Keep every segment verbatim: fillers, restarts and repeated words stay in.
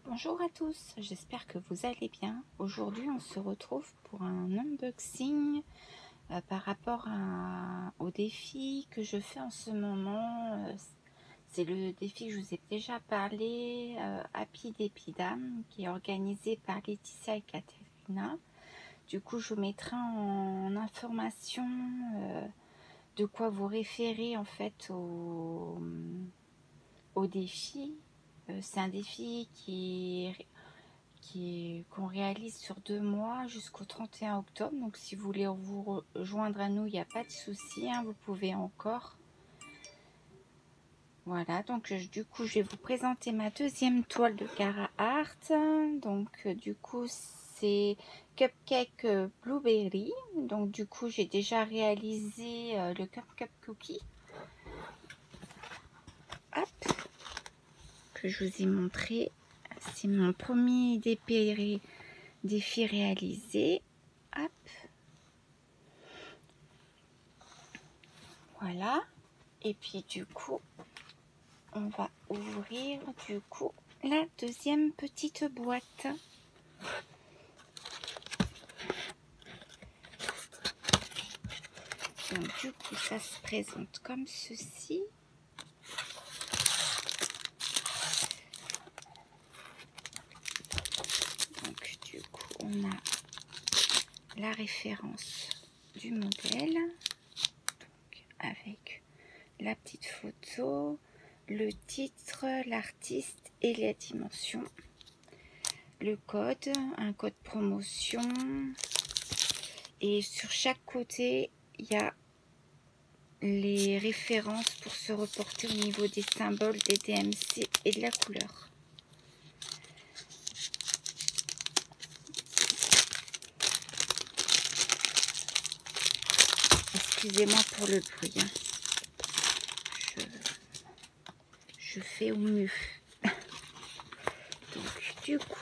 Bonjour à tous, j'espère que vous allez bien. Aujourd'hui on se retrouve pour un unboxing euh, par rapport à, au défi que je fais en ce moment. Euh, c'est le défi que je vous ai déjà parlé, euh, Happy d'Epidam, qui est organisé par Laetitia et Caterina. Du coup je vous mettrai en information euh, de quoi vous référer en fait au, au défi. Euh, c'est un défi qui est qu'on réalise sur deux mois jusqu'au trente et un octobre. Donc si vous voulez vous rejoindre à nous, il n'y a pas de souci, hein, vous pouvez encore. Voilà, donc je, du coup je vais vous présenter ma deuxième toile de Carhartt. Donc euh, du coup c'est Cupcake euh, Blueberry. Donc du coup j'ai déjà réalisé euh, le Cupcake Cookie. Hop, que je vous ai montré. C'est mon premier défi, défi réalisé. Hop. Voilà. Et puis du coup, on va ouvrir du coup la deuxième petite boîte. Donc du coup, ça se présente comme ceci. Donc du coup, on a la référence du modèle, donc avec la petite photo, le titre, l'artiste et les dimensions. Le code, un code promotion. Et sur chaque côté, il y a les références pour se reporter au niveau des symboles, des D M C et de la couleur. Excusez-moi pour le bruit. Hein. Je, je fais au mieux. Donc, du coup,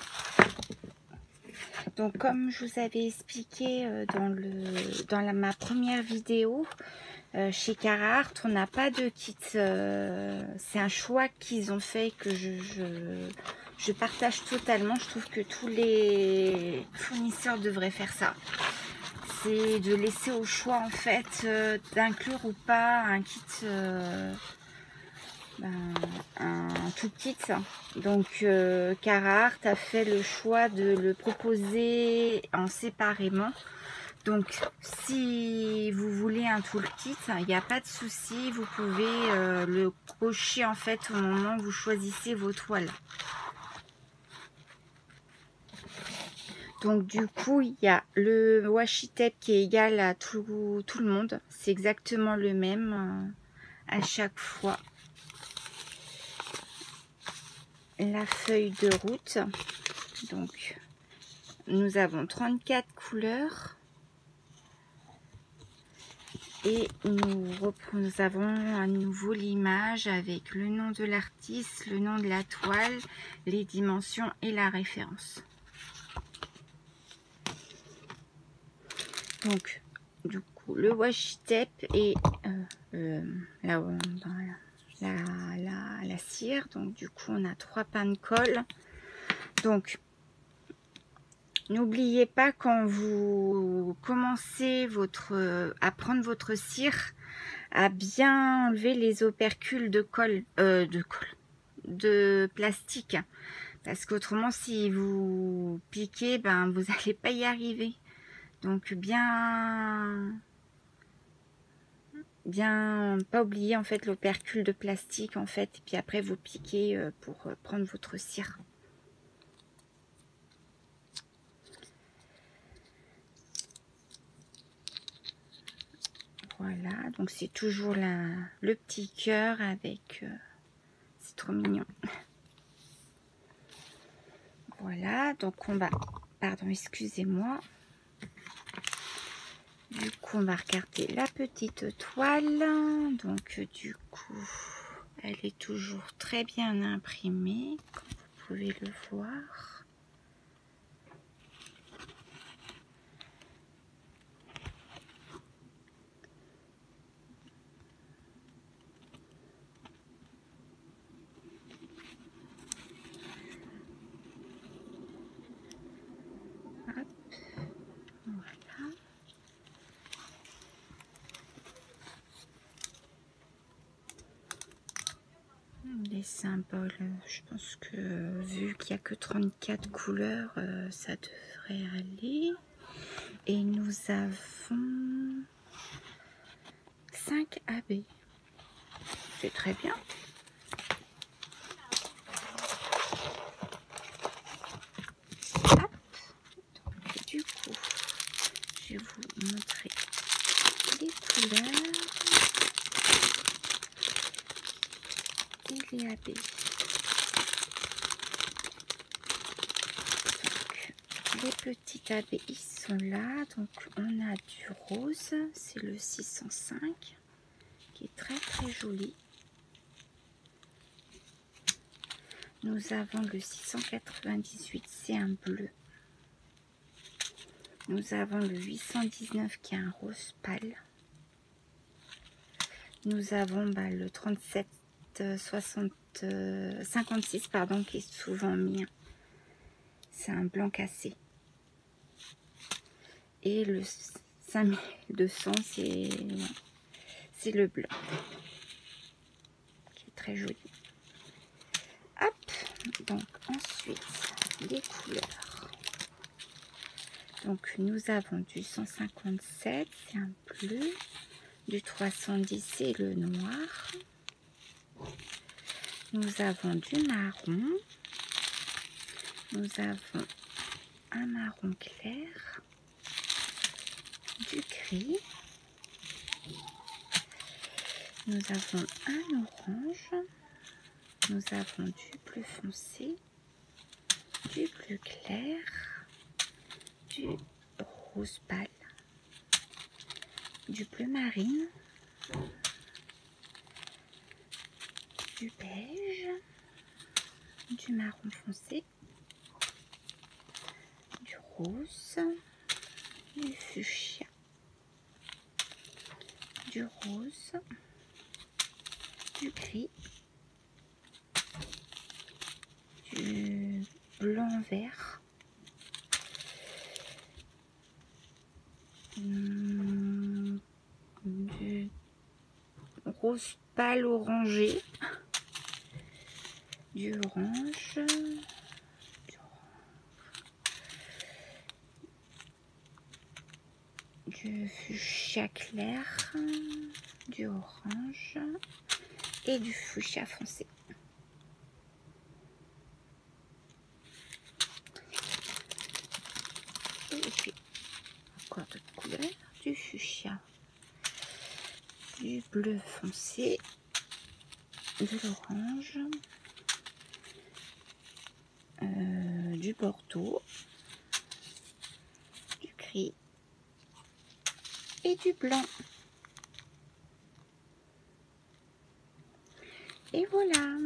donc comme je vous avais expliqué dans, le, dans la, ma première vidéo, euh, chez Carhartt, on n'a pas de kit. Euh, c'est un choix qu'ils ont fait que je, je, je partage totalement. Je trouve que tous les fournisseurs devraient faire ça. C'est de laisser au choix en fait euh, d'inclure ou pas un kit, euh, un, un tout kit. Donc euh, Carhartt a fait le choix de le proposer en séparément. Donc si vous voulez un toolkit, il n'y a pas de souci, vous pouvez euh, le cocher en fait au moment où vous choisissez vos toiles. Donc du coup, il y a le washi tape qui est égal à tout, tout le monde. C'est exactement le même euh, à chaque fois. La feuille de route. Donc nous avons trente-quatre couleurs. Et nous, nous avons à nouveau l'image avec le nom de l'artiste, le nom de la toile, les dimensions et la référence. Donc, du coup, le washi tape et euh, euh, la, la, la, la cire. Donc, du coup, on a trois pains de colle. Donc, n'oubliez pas quand vous commencez votre, à prendre votre cire, à bien enlever les opercules de colle, euh, de colle, de plastique. Parce qu'autrement, si vous piquez, ben, vous n'allez pas y arriver. Donc bien, bien, pas oublier en fait l'opercule de plastique en fait, et puis après vous piquez pour prendre votre cire. Voilà, donc c'est toujours la, le petit cœur avec, euh, c'est trop mignon. Voilà, donc on va, pardon, excusez-moi. Du coup, on va regarder la petite toile. Donc, du coup, elle est toujours très bien imprimée, comme vous pouvez le voir. symboles. Je pense que vu qu'il n'y a que trente-quatre couleurs, euh, ça devrait aller. Et nous avons cinq A B. C'est très bien. Hop. Donc, du coup, je vais vous montrer les couleurs et les A B. Les petits A B ils sont là, donc on a du rose, c'est le six cent cinq qui est très très joli. Nous avons le six cent quatre-vingt-dix-huit, c'est un bleu. Nous avons le huit cent dix-neuf qui est un rose pâle. Nous avons bah, le trente-sept soixante, euh, cinquante-six pardon, qui est souvent mis. C'est un blanc cassé. Et le cinq mille deux cents, c'est c'est le blanc, qui est très joli. Hop, donc ensuite, les couleurs. Donc nous avons du cent cinquante-sept, c'est un bleu. Du trois cent dix, c'est le noir. Nous avons du marron. Nous avons un marron clair. Du gris. Nous avons un orange. Nous avons du bleu foncé. Du bleu clair. Du rose pâle. Du bleu marine. Du beige. Du marron foncé. Du rose. Du fuchsia. Du rose. Du gris. Du blanc vert. Hum, du rose pâle orangé. Du orange. Du du fuchsia clair, du orange et du fuchsia foncé. Et puis encore d'autres couleurs, du fuchsia, du bleu foncé, de l'orange, euh, du bordeaux, du gris et du blanc. Et voilà.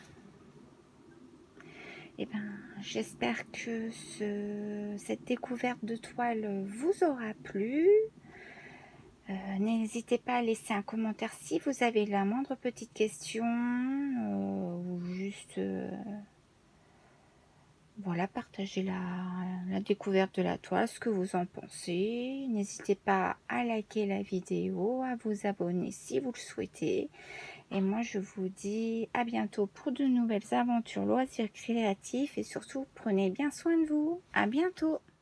Et ben, j'espère que ce, cette découverte de toile vous aura plu. Euh, N'hésitez pas à laisser un commentaire si vous avez la moindre petite question euh, ou juste euh, voilà, partagez la, la découverte de la toile, ce que vous en pensez. N'hésitez pas à liker la vidéo, à vous abonner si vous le souhaitez. Et moi, je vous dis à bientôt pour de nouvelles aventures loisirs créatifs. Et surtout, prenez bien soin de vous. À bientôt.